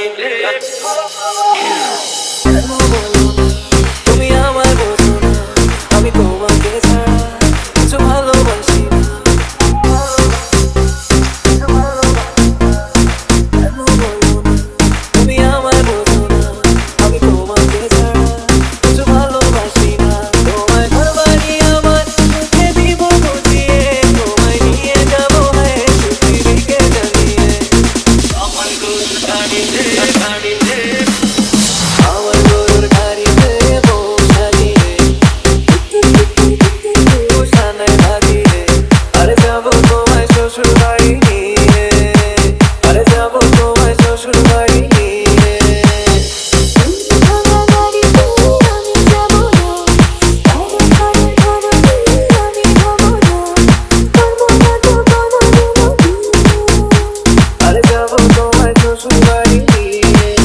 তুমি আমার বোঝো না, আমি তোমাকে ছাড়া কিছু ভালোবাসি না। তুমি আমার বোঝো না, আমি তোমাকে ছাড়া কিছু ভালোবাসি না। তোমায় ঘর বানিয়ে আমার মুখে দিব বুঝিয়ে, তোমায় নিয়ে যাবো হ্যাঁ পৃথিবীকে জানিয়ে। আমার গরুর গাড়িতে গাড়িতে আমার গরুর গাড়িতে বসালিয়ে বসানায় ভাগিয়ে আরে যাবো তোমায় শ্বশুর বাড়ি নিয়ে, আরে যাবো তোমায় শ্বশুর বাড়ি নিয়ে। আরে যাবো তোমায় শ্বশুর বাড়ি নিয়ে।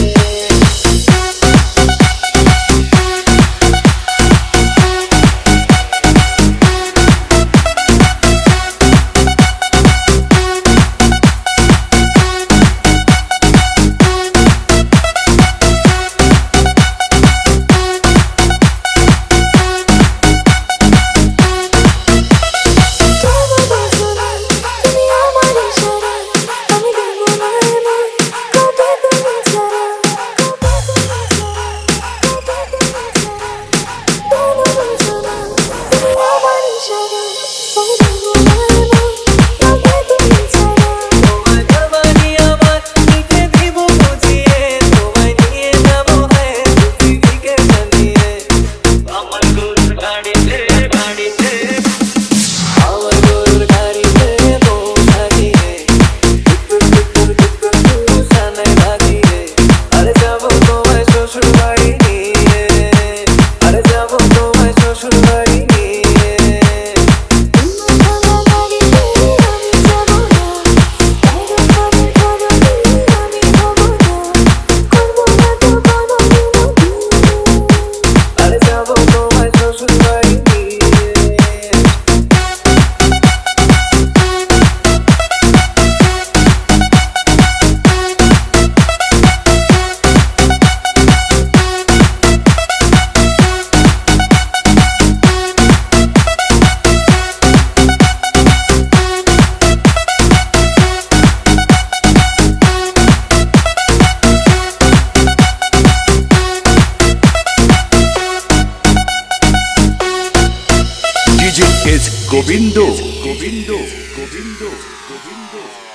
তোমায় ঘর বানিয়ে আমার মুখে দিব বুঝিয়ে, তোমায় নিয়ে যাবো হ্যাঁ পৃথিবীকে জানিয়ে। আমার গরুর গাড়িতে গাড়িতে আমার গরুর গাড়িতে বসালিয়ে বসানায় ভাগিয়ে আরে যাবো তোমায় শ্বশুর বাড়ি নিয়ে, আরে যাবো তোমায় শ্বশুর বাড়ি নিয়ে। আরে যাবো তোমায় শ্বশুর বাড়ি নিয়ে। DJ is Govindo. Govindo. Govindo. Govindo.